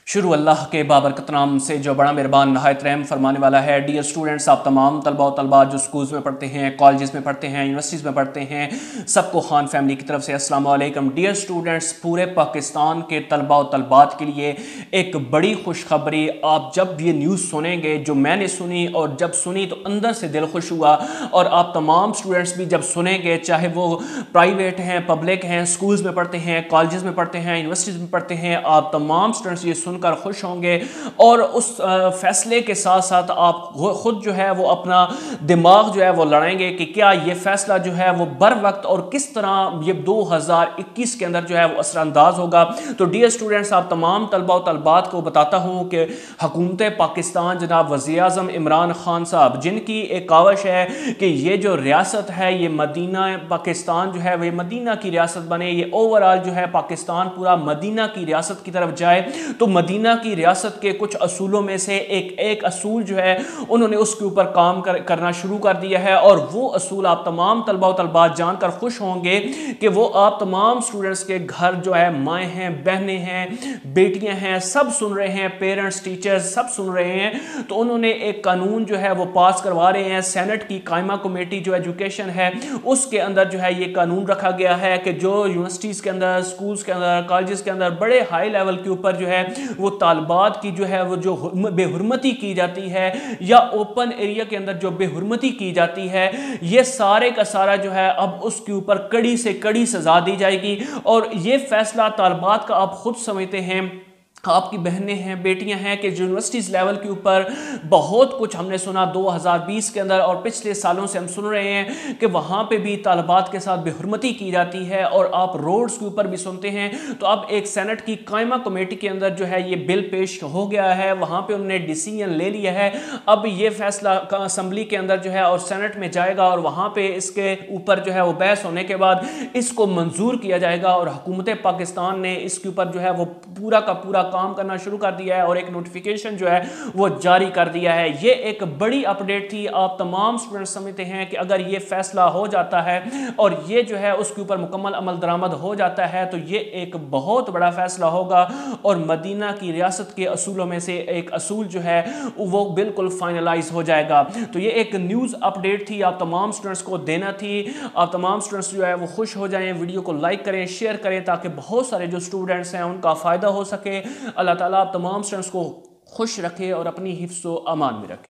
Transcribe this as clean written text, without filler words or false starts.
शुरू अल्लाह के बाबरकत नाम से जो बड़ा मेहरबान नहायत रहम फरमाने वाला है। डियर स्टूडेंट्स, आप तमाम तलबा और तलबात जो स्कूल्स में पढ़ते हैं, कॉलेजेस में पढ़ते हैं, यूनिवर्सिटीज़ में पढ़ते हैं, सबको खान फैमिली की तरफ से अस्सलाम वालेकुम। डियर स्टूडेंट्स, पूरे पाकिस्तान के तलबा और तलबात के लिए एक बड़ी खुशखबरी। आप जब ये न्यूज़ सुनेंगे जो मैंने सुनी, और जब सुनी तो अंदर से दिल खुश हुआ, और आप तमाम स्टूडेंट्स भी जब सुनेंगे, चाहे वो प्राइवेट हैं, पब्लिक हैं, स्कूल्स में पढ़ते हैं, कॉलेजेस में पढ़ते हैं, यूनिवर्सिटीज़ में पढ़ते हैं, आप तमाम स्टूडेंट्स ये सुनकर खुश होंगे। और उस फैसले के साथ साथ आप खुद जो है वो अपना दिमाग जो है वो लड़ाएंगे कि क्या ये फैसला जो है वो बर वक्त और किस तरह ये 2021 के अंदर जो है वो असरअंदाज होगा। तो डियर स्टूडेंट्स, आप तमाम तलबा और तलबात को बताता हूँ कि हुकूमत पाकिस्तान जनाब वज़ीर आज़म इमरान खान साहब, जिनकी एक कावश है कि ये जो रियासत है ये मदीना पाकिस्तान जो है वो मदीना की रियासत बने, ये ओवरऑल जो है पाकिस्तान पूरा मदीना की रियासत की तरफ जाए। तो मदीना की रियासत के कुछ असूलों में से एक असूल जो है उन्होंने उसके ऊपर काम करना शुरू कर दिया है। और वो असूल आप तमाम तलबा और तलबात जानकर खुश होंगे कि वो आप तमाम स्टूडेंट्स के घर जो है माएँ हैं, बहनें हैं, बेटियां हैं, सब सुन रहे हैं, पेरेंट्स, टीचर्स सब सुन रहे हैं। तो उन्होंने एक कानून जो है वो पास करवा रहे हैं। सेनेट की कायमा कमेटी जो एजुकेशन है उसके अंदर जो है ये कानून रखा गया है कि जो यूनिवर्सिटीज़ के अंदर, स्कूल्स के अंदर, कॉलेजेस के अंदर बड़े हाई लेवल के ऊपर जो है वो तालबात की जो है वो जो बेहुरमती की जाती है, या ओपन एरिया के अंदर जो बेहुरमती की जाती है, ये सारे का सारा जो है अब उसके ऊपर कड़ी से कड़ी सजा दी जाएगी। और ये फैसला तालबात का आप खुद समझते हैं, आपकी बहनें हैं, बेटियां हैं कि यूनिवर्सिटीज़ लेवल के ऊपर बहुत कुछ हमने सुना 2020 के अंदर, और पिछले सालों से हम सुन रहे हैं कि वहाँ पे भी तालबात के साथ बेहुरमती की जाती है। और आप रोड्स के ऊपर भी सुनते हैं। तो अब एक सेनेट की कायमा कमेटी के अंदर जो है ये बिल पेश हो गया है, वहाँ पे उन्होंने डिसीजन ले लिया है। अब ये फैसला असम्बली के अंदर जो है और सेनेट में जाएगा, और वहाँ पर इसके ऊपर जो है वो बहस होने के बाद इसको मंजूर किया जाएगा। और हुकूमत पाकिस्तान ने इसके ऊपर जो है वो पूरा का पूरा काम करना शुरू कर दिया है, और एक नोटिफिकेशन जो है वो जारी कर दिया है। ये एक बड़ी अपडेट थी। आप तमाम स्टूडेंट समझते हैं कि अगर ये फैसला हो जाता है और ये जो है उसके ऊपर मुकम्मल अमल दरामद हो जाता है तो ये एक बहुत बड़ा फैसला होगा, और मदीना की रियासत के असूलों में से एक असूल जो है वो बिल्कुल फाइनलाइज हो जाएगा। तो ये एक न्यूज़ अपडेट थी, आप तमाम स्टूडेंट्स को देना थी। आप तमाम स्टूडेंट्स जो है वो खुश हो जाएं, वीडियो को लाइक करें, शेयर करें, ताकि बहुत सारे जो स्टूडेंट्स हैं उनका फ़ायदा हो सके। अल्लाह ताला आप तमाम स्टूडेंट्स को खुश रखे और अपनी हिफ्ज़ व अमान में रखे।